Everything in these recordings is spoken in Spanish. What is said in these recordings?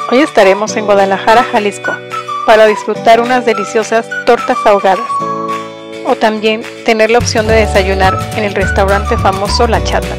Hoy estaremos en Guadalajara, Jalisco, para disfrutar unas deliciosas tortas ahogadas, o también tener la opción de desayunar en el restaurante famoso La Chata.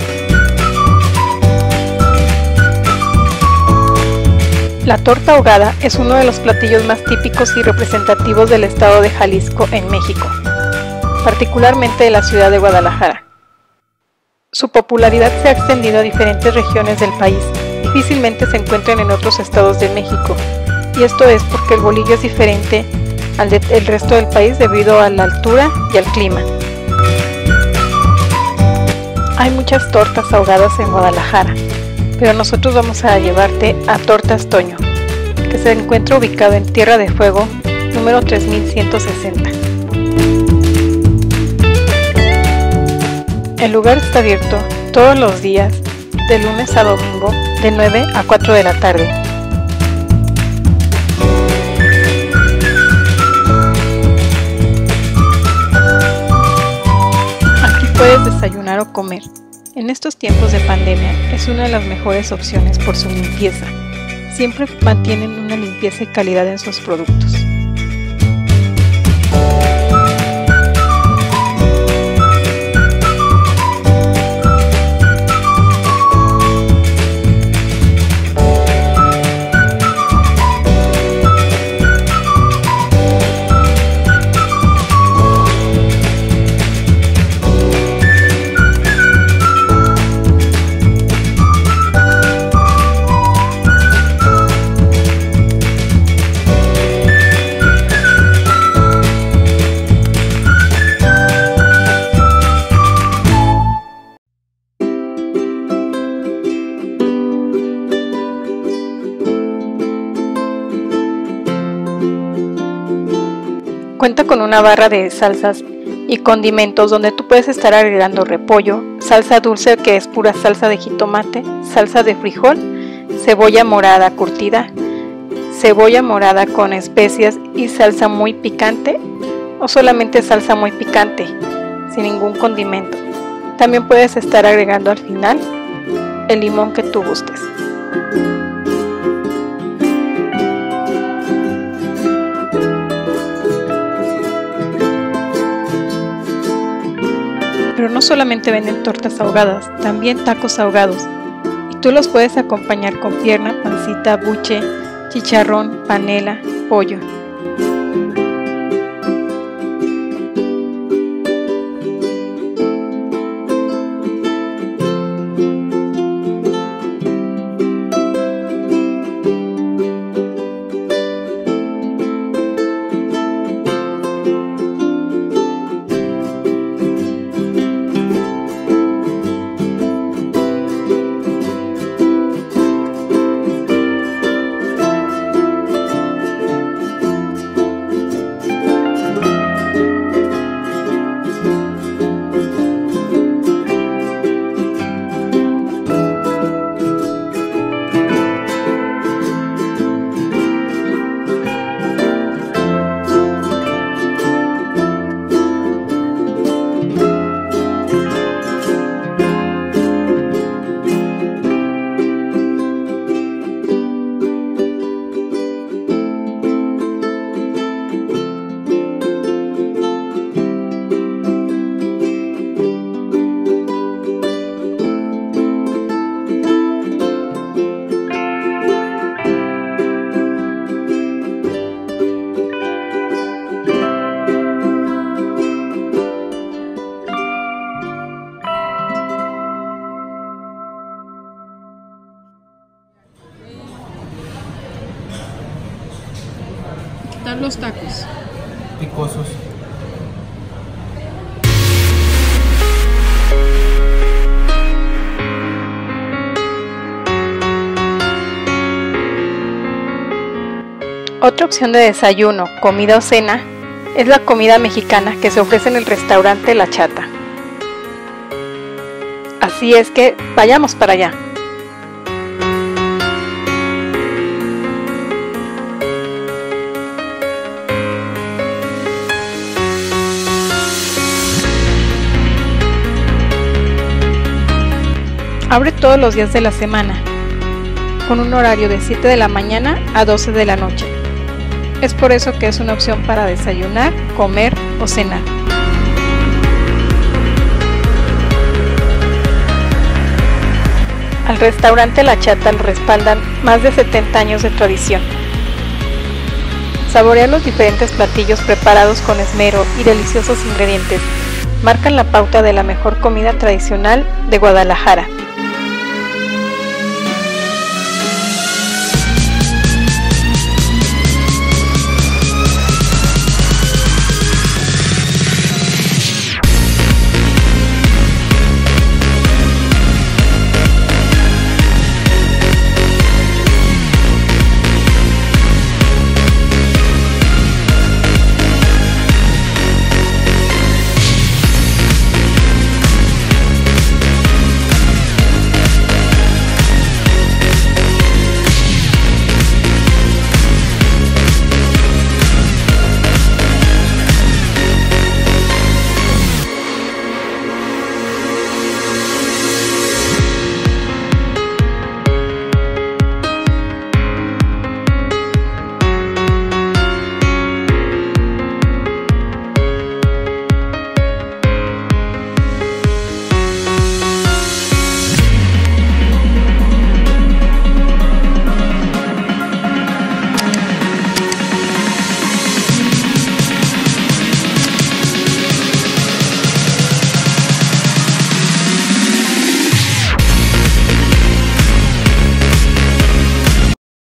La torta ahogada es uno de los platillos más típicos y representativos del estado de Jalisco en México, particularmente de la ciudad de Guadalajara. Su popularidad se ha extendido a diferentes regiones del país. Difícilmente se encuentran en otros estados de México, y esto es porque el bolillo es diferente al del resto del país debido a la altura y al clima. Hay muchas tortas ahogadas en Guadalajara, pero nosotros vamos a llevarte a Tortas Toño, que se encuentra ubicado en Tierra de Fuego, número 3160. El lugar está abierto todos los días, de lunes a domingo, de 9 a 4 de la tarde. Aquí puedes desayunar o comer. En estos tiempos de pandemia es una de las mejores opciones por su limpieza. Siempre mantienen una limpieza y calidad en sus productos. Cuenta con una barra de salsas y condimentos donde tú puedes estar agregando repollo, salsa dulce que es pura salsa de jitomate, salsa de frijol, cebolla morada curtida, cebolla morada con especias y salsa muy picante o solamente salsa muy picante sin ningún condimento. También puedes estar agregando al final el limón que tú gustes. Pero no solamente venden tortas ahogadas, también tacos ahogados, y tú los puedes acompañar con pierna, pancita, buche, chicharrón, panela, pollo. Quitar los tacos picosos. Otra opción de desayuno, comida o cena es la comida mexicana que se ofrece en el restaurante La Chata. Así es que vayamos para allá. Abre todos los días de la semana. con un horario de 7 de la mañana a 12 de la noche. Es por eso que es una opción para desayunar, comer o cenar. Al restaurante La Chata lo respaldan más de 70 años de tradición. Saborear los diferentes platillos preparados con esmero y deliciosos ingredientes marcan la pauta de la mejor comida tradicional de Guadalajara.